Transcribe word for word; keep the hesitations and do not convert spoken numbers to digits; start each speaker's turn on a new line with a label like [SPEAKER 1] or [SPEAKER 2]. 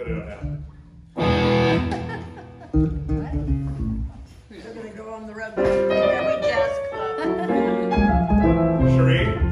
[SPEAKER 1] put it on now.
[SPEAKER 2] We're gonna go on the road to every jazz club.
[SPEAKER 1] Cherie?